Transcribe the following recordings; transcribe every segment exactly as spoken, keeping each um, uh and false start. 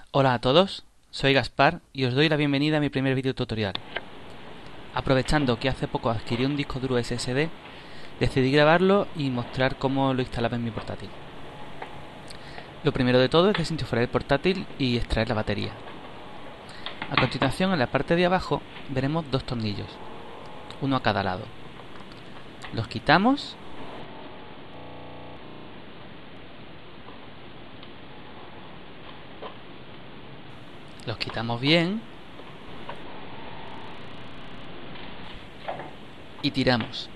Hola a todos, soy Gaspar y os doy la bienvenida a mi primer vídeo tutorial. Aprovechando que hace poco adquirí un disco duro S S D, decidí grabarlo y mostrar cómo lo instalaba en mi portátil. Lo primero de todo es desenchufar el portátil y extraer la batería. A continuación, en la parte de abajo veremos dos tornillos, uno a cada lado. Los quitamos los quitamos bien y tiramos.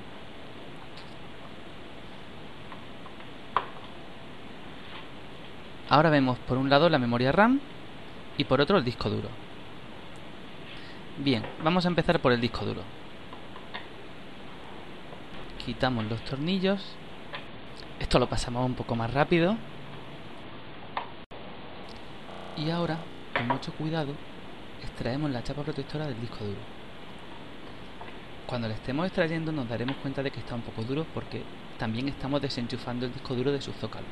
Ahora vemos por un lado la memoria RAM y por otro el disco duro. Bien, vamos a empezar por el disco duro. Quitamos los tornillos. Esto lo pasamos un poco más rápido. Y ahora, con mucho cuidado, extraemos la chapa protectora del disco duro. Cuando la estemos extrayendo nos daremos cuenta de que está un poco duro porque también estamos desenchufando el disco duro de su zócalo.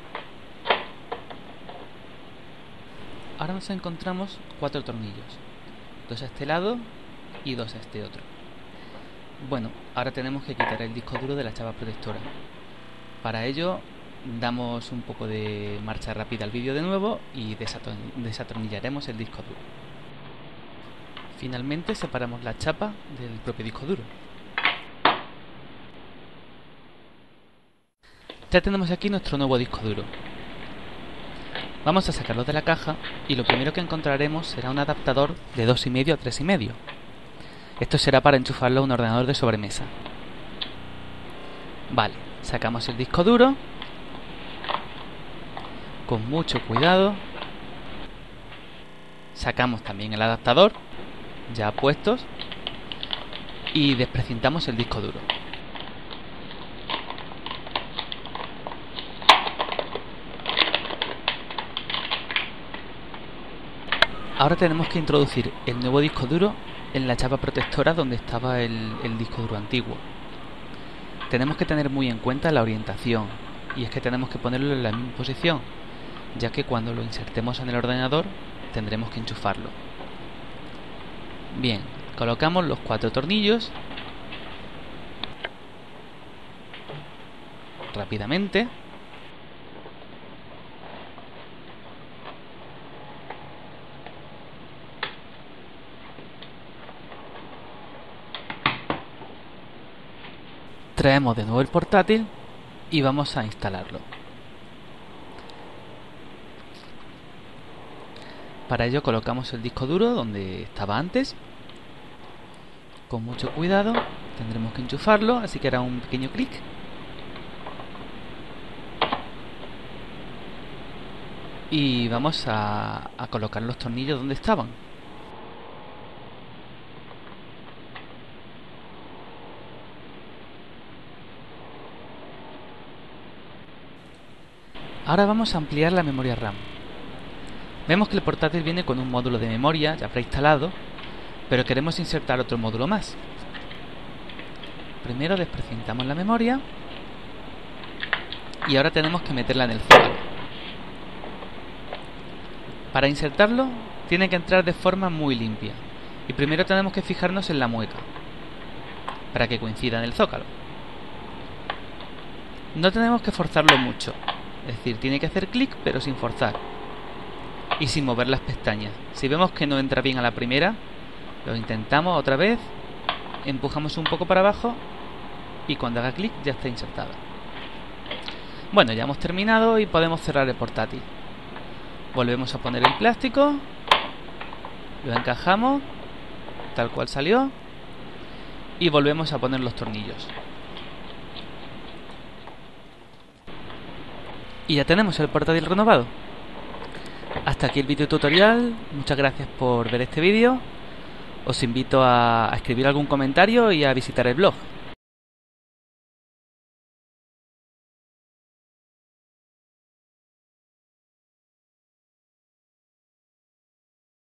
Ahora nos encontramos cuatro tornillos, dos a este lado y dos a este otro. Bueno, ahora tenemos que quitar el disco duro de la chapa protectora. Para ello damos un poco de marcha rápida al vídeo de nuevo y desatornillaremos el disco duro. Finalmente separamos la chapa del propio disco duro. Ya tenemos aquí nuestro nuevo disco duro. Vamos a sacarlo de la caja y lo primero que encontraremos será un adaptador de dos y medio a tres y medio. Esto será para enchufarlo a un ordenador de sobremesa. Vale, sacamos el disco duro con mucho cuidado. Sacamos también el adaptador ya puestos y desprecintamos el disco duro. Ahora tenemos que introducir el nuevo disco duro en la chapa protectora donde estaba el, el disco duro antiguo. Tenemos que tener muy en cuenta la orientación, y es que tenemos que ponerlo en la misma posición, ya que cuando lo insertemos en el ordenador tendremos que enchufarlo. Bien, colocamos los cuatro tornillos rápidamente. Traemos de nuevo el portátil y vamos a instalarlo. Para ello colocamos el disco duro donde estaba antes. Con mucho cuidado tendremos que enchufarlo, así que hará un pequeño clic. Y vamos a, a colocar los tornillos donde estaban. Ahora vamos a ampliar la memoria RAM. Vemos que el portátil viene con un módulo de memoria ya preinstalado, pero queremos insertar otro módulo más. Primero desprecintamos la memoria y ahora tenemos que meterla en el zócalo. Para insertarlo tiene que entrar de forma muy limpia y primero tenemos que fijarnos en la mueca para que coincida en el zócalo. No tenemos que forzarlo mucho, es decir, tiene que hacer clic pero sin forzar y sin mover las pestañas. Si vemos que no entra bien a la primera, lo intentamos otra vez, empujamos un poco para abajo y cuando haga clic ya está insertada. Bueno, ya hemos terminado y podemos cerrar el portátil. Volvemos a poner el plástico, lo encajamos tal cual salió y volvemos a poner los tornillos. Y ya tenemos el portátil renovado. Hasta aquí el vídeo tutorial, muchas gracias por ver este vídeo. Os invito a escribir algún comentario y a visitar el blog.